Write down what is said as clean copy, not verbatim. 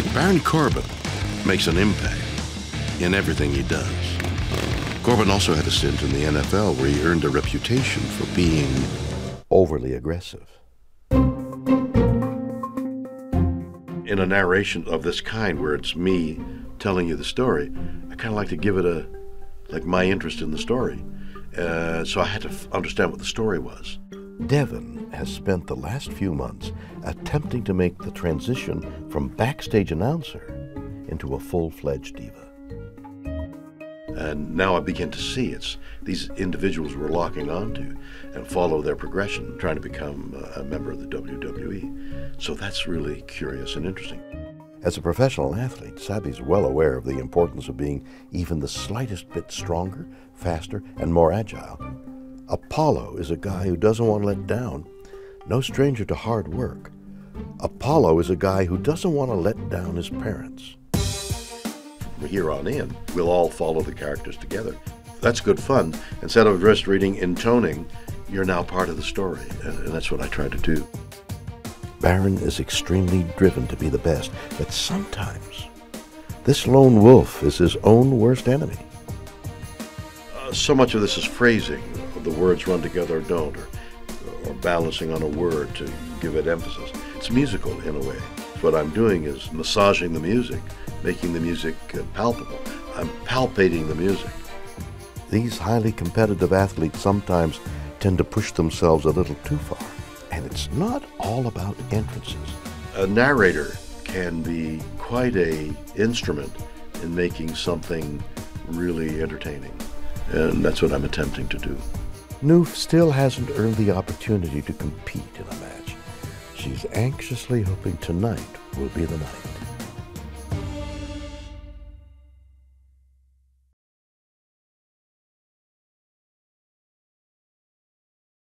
Baron Corbin makes an impact in everything he does. Corbin also had a stint in the NFL where he earned a reputation for being overly aggressive. In a narration of this kind, where it's me telling you the story, I kind of like to give it my interest in the story. So I had to understand what the story was. Devin has spent the last few months attempting to make the transition from backstage announcer into a full-fledged diva. And now I begin to see it's these individuals we're locking onto and follow their progression, trying to become a member of the WWE. So that's really curious and interesting. As a professional athlete, Sabi's well aware of the importance of being even the slightest bit stronger, faster, and more agile. Apollo is a guy who doesn't want to let down, no stranger to hard work. Apollo is a guy who doesn't want to let down his parents. From here on in, we'll all follow the characters together. That's good fun. Instead of just reading intoning, you're now part of the story, and that's what I try to do. Baron is extremely driven to be the best, but sometimes this lone wolf is his own worst enemy. So much of this is phrasing. The words run together or don't, or balancing on a word to give it emphasis. It's musical in a way. What I'm doing is massaging the music, making the music palpable. I'm palpating the music. These highly competitive athletes sometimes tend to push themselves a little too far, and it's not all about entrances. A narrator can be quite an instrument in making something really entertaining, and that's what I'm attempting to do. Noof still hasn't earned the opportunity to compete in a match. She's anxiously hoping tonight will be the night.